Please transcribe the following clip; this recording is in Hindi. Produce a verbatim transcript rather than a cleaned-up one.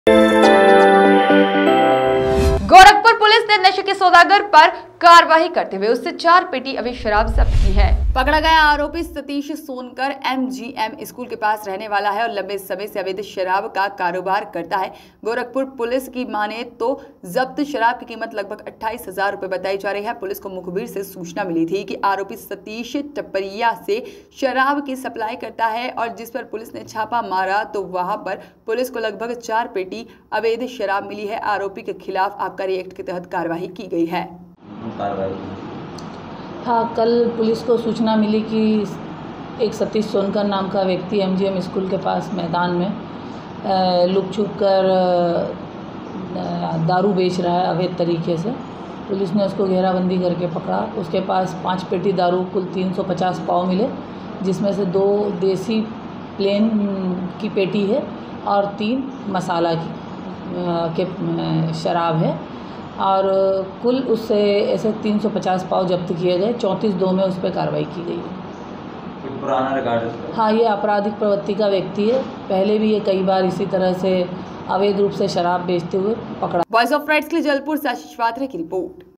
गोरखपुर पुलिस ने नशे के सौदागर पर कार्रवाई करते हुए उससे चार पेटी अवैध शराब जब्त की है। पकड़ा गया आरोपी Satish Sonkar M G M school के पास रहने वाला है और लंबे समय से अवैध शराब का कारोबार करता है। गोरखपुर पुलिस की माने तो जब्त शराब की कीमत लगभग अट्ठाईस हजार रुपए बताई जा रही है। पुलिस को मुखबिर से सूचना मिली थी कि आरोपी सतीश टपरिया से शराब की सप्लाई करता है और जिस पर पुलिस ने छापा मारा तो वहां पर पुलिस को लगभग चार पेटी अवैध शराब मिली है। आरोपी के खिलाफ आबकारी एक्ट के तहत कार्रवाई की गई है। हाँ, कल पुलिस को सूचना मिली कि एक सतीश सोनकर नाम का व्यक्ति एम जी एम स्कूल के पास मैदान में लुक छुप कर दारू बेच रहा है अवैध तरीके से। पुलिस ने उसको घेराबंदी करके पकड़ा। उसके पास पाँच पेटी दारू कुल तीन सौ पचास पाव मिले, जिसमें से दो देसी प्लेन की पेटी है और तीन मसाला की के शराब है और कुल उससे ऐसे तीन सौ पचास पाव जब्त किए गए। चौंतीस दो में उस पर कार्रवाई की गई है। पुराना रिकॉर्ड? हाँ, ये आपराधिक प्रवृत्ति का व्यक्ति है। पहले भी ये कई बार इसी तरह से अवैध रूप से शराब बेचते हुए पकड़ा। वॉइस ऑफ राइट्स के लिए जबलपुर से आशीष वात्रे की रिपोर्ट।